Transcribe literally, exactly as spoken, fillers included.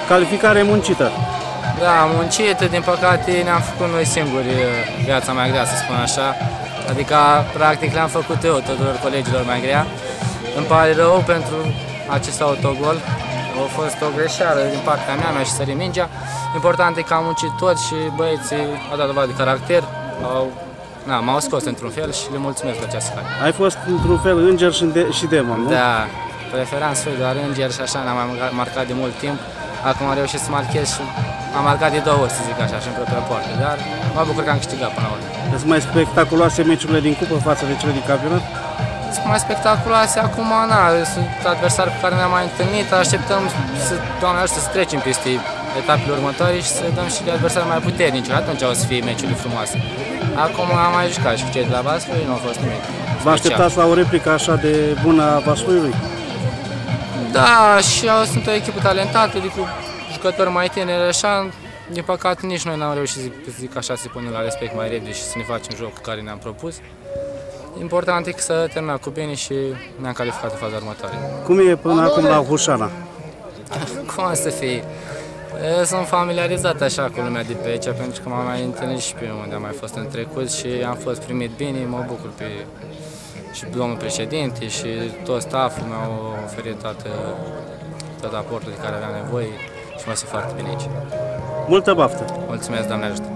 Calificare muncită. Da, am muncit, din păcate ne-am făcut noi singuri viața mai grea, să spun așa. Adică, practic, le-am făcut eu tuturor colegilor mai grea. Îmi pare rău pentru acest autogol. A fost o greșeală din partea mea, mi-a și sărit mingea. Important e că am muncit toți și băieții au dat dovadă de caracter. M-au scos într-un fel și le mulțumesc pe această cale. Ai fost într-un fel înger și, de și demon, nu? Da, preferam să fiu doar înger și așa n-am mai marcat de mult timp. Acum am reușit să marchez și am marcat de două ori, să zic așa, și în propria poartă, dar mă bucur că am câștigat până la urmă. Sunt mai spectaculoase meciurile din cupă față de cele din campionat? Sunt mai spectaculoase acum, na, sunt adversari cu care ne-am mai întâlnit, așteptăm să, Doamne ajută, să trecem peste etapele următoare și să dăm și de adversari mai puternici, atunci o să fie meciurile frumoase. Acum am mai jucat și cu cei de la Vaslui, nu a fost nimic. Vă așteptați la o replică așa de bună a Vasluiului? Da, și eu sunt o echipă talentată, adică jucători mai tineri, așa, din păcate nici noi n-am reușit, să zic așa, să punem la respect mai repede și să ne facem jocul care ne-am propus. Important e că să terminăm cu bine și ne-am calificat în faza următoare. Cum e până acum la Hușana? Cum să fie? Eu sunt familiarizat așa cu lumea de pe aici, pentru că m-am mai întâlnit și pe unde am mai fost în trecut și am fost primit bine, mă bucur pe și domnul președinte și tot stafful mi-au oferit toată, tot aportul de care aveam nevoie și mă simt foarte bine aici. Multă baftă! Mulțumesc, Doamne ajută!